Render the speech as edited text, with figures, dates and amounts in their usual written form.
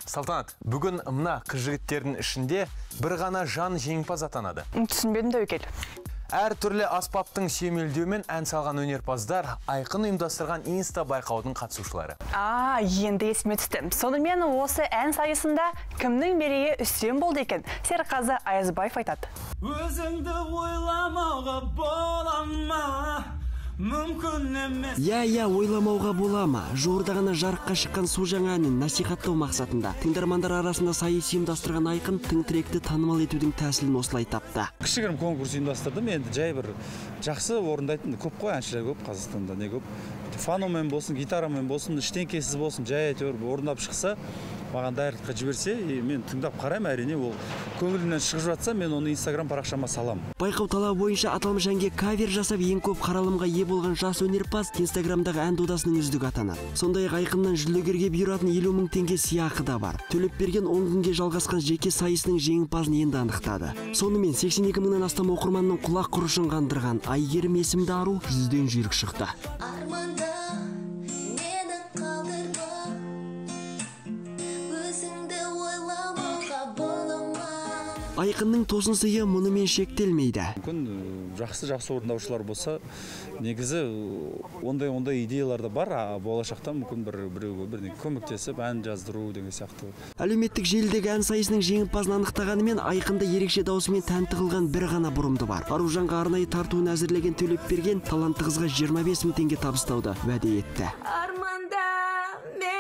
Салтанат, бүгін мына қыз жігіттердің ішінде бір ғана жан жеңімпаз атанады. Түсінбедім Тәуекел. Әр түрлі аспаптың сүйемелдеуімен ән салған өнерпаздар Айқын ұйымдастырған инста байқаудың қатысушылары. Енді есіме түсті. Сонымен осы ән сайысында кімнің мерейі үстем болды екен? Серғазы Аязбаев айтады. Өзіңді ойламауға бола ма? Мүмкін емес. Я, ойламауға бола ма? Жуырда ғана жарыққа шыққан су жаңа әнін насихаттау мақсатында тыңдармандар арасында сайыс ұйымдастырған Айқын тың тректі танымал етудің тәсілін осылай тапты. Кішігірім конкурс ұйымдастырдым, енді жай бір жақсы орындайтын көп қой, әншілер көп Қазақстанда, не көп. Фаномен болсын, гитарамен болсын, іштеңкесіз болсын, жай әйтеуір орындап шықса, маған дайырлыққа жіберсе, мен тыңдап қараймын, әрине ол көңілімнен шығып жатса, мен оны Инстаграм парақшама салам. Байқау талабы бойынша аталмыш әнге кавер жасап ең көп қаралымға ие болған жас өнерпаз Инстаграмдағы ән додасының үздігі атанады. Сондай-ақ Айқыннан жүлдегерге бұйыратын 50 000 теңге сыйақы да бар. Төлеп берген 10 күнге жалғасқан жеке сайысының жеңімпазын енді анықтады. Сонымен 82 000-нан астам оқырманның құлақ құрышын қандырған Айгерім есімді ару жүзден жүйрік шықты. Айқынның тосын сыйы мұнымен шектелмейді. Мүмкін жақсы орындаушылар болса, негізі ондай идеялар да бар, болашақта мүмкін біреуге көмектесіп ән жаздыру деген сияқты. Әлеуметтік желідегі ән сайысының жеңімпазын анықтағанымен Айқында ерекше даусымен тәнті қылған бір ғана бұрымды бар. Аружанға арнайы тартуын әзірлеген Төлепберген талантты қызға 25 000 теңге табыстауды уәде етті. Арманда